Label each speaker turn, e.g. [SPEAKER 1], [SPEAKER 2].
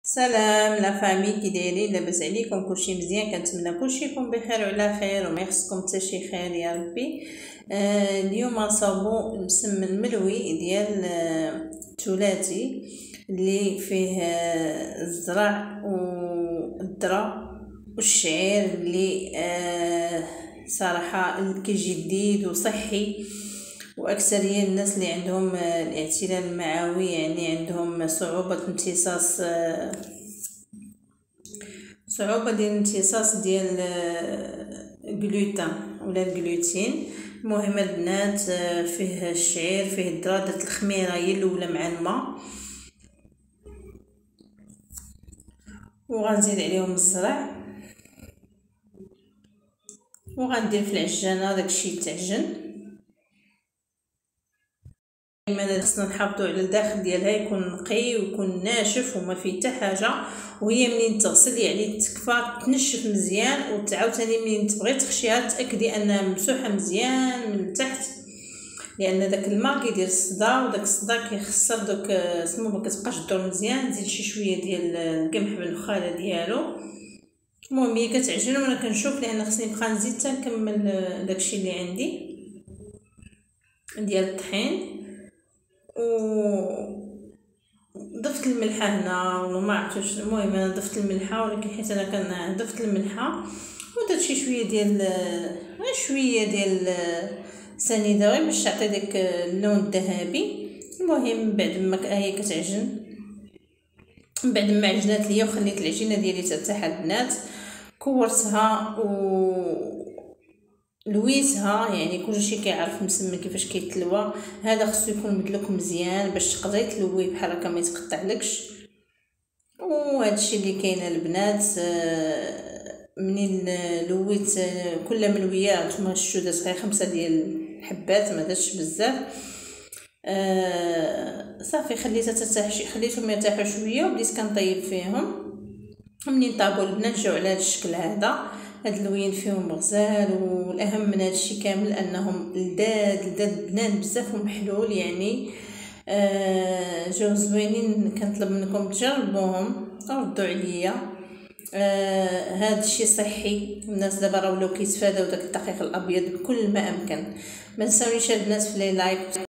[SPEAKER 1] سلام لا فامي، كي دايرين؟ لاباس عليكم؟ كلشي مزيان؟ كنتمنى كلشي يكون بخير وعلى خير وما يخصكم حتى شي خير يا ربي. اليوم غنصاوبو مسمن ملوي ديال الثلاثي اللي فيه الزرع والذره والشعير اللي صراحه كيجي جديد وصحي. واكثريه الناس اللي عندهم الاعتلال المعوي، يعني عندهم صعوبه ديال الامتصاص ديال الجلوتين ولا الجلوتين. المهم البنات، فيه الشعير، فيه الذره، درت الخميره هي الاولى مع الماء وغنزيد عليهم الزرع وغندير في العجانه داكشي يتعجن. دائما خصنا نحافظوا على الداخل ديالها يكون نقي ويكون ناشف وما فيه حتى حاجه، وهي منين تغسل يعني تكفى تنشف مزيان، وتعاوتاني منين تبغي تخشيها تاكدي انها ممسوحه مزيان من التحت، لان داك الماء كيدير الصدى وداك الصدى كيخسر دوك سمو ما كتبقاش الدور مزيان. نزيد شي شويه ديال القمح بالنخاله ديالو. المهم هي كتعجن وانا كنشوف، لان خصني نبقى نزيد حتى نكمل داكشي اللي عندي ديال الطحين. ضفت الملحه هنا ولا ما عرفتش، المهم انا ضفت الملحه، ولكن حيت انا ضفت الملحه ودرت شويه ديال سنيده غير باش تعطي داك اللون الذهبي. المهم بعد ما هي كتعجن، بعد ما عجنات ليا وخليت العجينه ديالي ترتاح البنات، كورتها لويتها. يعني كلشي كيعرف مسمن كيفاش كيتلوى، هذا خصو يكون مدلوك مزيان باش تقدري تلويه بحال هكا ما يتقطعلكش. وهذا الشيء اللي كاين البنات. منين لويت كل ملويه نتوما شفتوا درت غير 5 ديال الحبات، ما درتش بزاف. صافي خليتها ترتاح خليتهم يرتاحوا شويه وبديت كنطيب فيهم. منين طابوا البنات جاو على هذا الشكل هذا، هاد اللوين فيهم غزال، والاهم من هذا الشيء كامل انهم لذاذ بنان بزاف ومحلول. يعني جاو زوينين، كنطلب منكم تجربوهم ردوا عليا. هذا الشيء صحي، الناس دابا راه ولاو كيتفاداو داك الدقيق الابيض بكل ما امكن. ما تنساونيش البنات في لي لايك.